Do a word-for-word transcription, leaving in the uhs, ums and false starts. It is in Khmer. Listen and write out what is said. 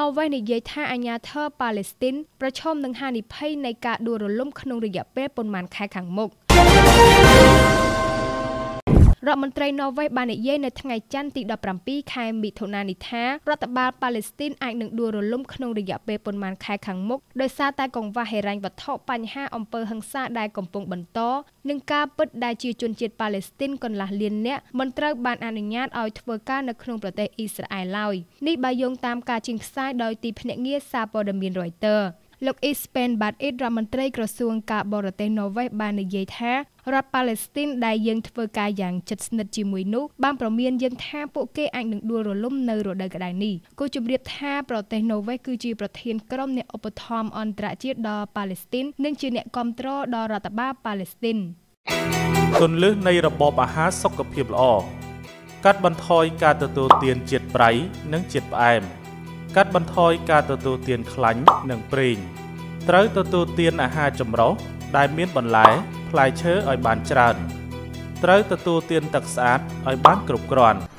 វេសនិយាយថាអាញាធរប៉ាឡេស្ទីនប្រឈមនឹងហានិភ័យនៃការដួលរលំក្នុងរយៈពេលប៉ុន្មានខែខាងមុខរដ្ឋមន្ត្រីណូវេសបាននិយាយនៅថ្ងៃច័ន្ទទីដប់ប្រាំពីរខែមិថុនានេះថារដ្ឋបាលប៉ាឡេស្ទីនអាចនឹងដួលរលំក្នុងរយៈពេលប៉ុន្មានខែខាងមុខដោយសារតែកង្វះហិរញ្ញវត្ថុបញ្ហាអំពើហិង្សាដែលកំពុងបន្តនិងការពិតដែលជាជនជាតិប៉ាឡេស្ទីនកន្លះលាននាក់មិនត្រូវបានអនុញ្ញាតឲ្យធ្វើការនៅក្នុងប្រទេសអ៊ីស្រាអែលឡើយនេះបើយោងតាមការចេញផ្សាយដោយទីភ្នាក់ងារសារព័ត៌មាន Reuters លោក Espen Barth រដ្ឋមន្ត្រីក្រសួងការបរទេសណូវេសបាននិយាយថារដ្ឋប៉ាឡេស្ទីនដែលយើងធ្វើការយ៉ាងជិតស្និទ្ធជាមួយនោះបានប្រមានយើងថាពួកគេអាចនឹងដួលរលំនៅរដូវក្តៅនេះគូជម្រាបថាប្រទេសណូវេសគឺជាប្រធានក្រុមអ្នកឧបត្ថម្ភអន្តរជាតិដល់ប៉ាឡេស្ទីននិងជាអ្នកគាំទ្រដល់រដ្ឋបាលប៉ាឡេស្ទីនគន្លឹះនៃរបបអាហារសុខភាពល្អកាត់បន្ថយការទទួលទានជាតិប្រៃនិងជាតិផ្អែមកាត់បន្ថយការទទួលទានខ្លាញ់និងប្រេងត្រូវទទួលទានអាហារចម្រុះដែលមានបន្លែផ្លែឈើឲ្យបានច្រើនត្រូវទទួលទានទឹកស្អាតឲ្យបានគ្រប់គ្រាន់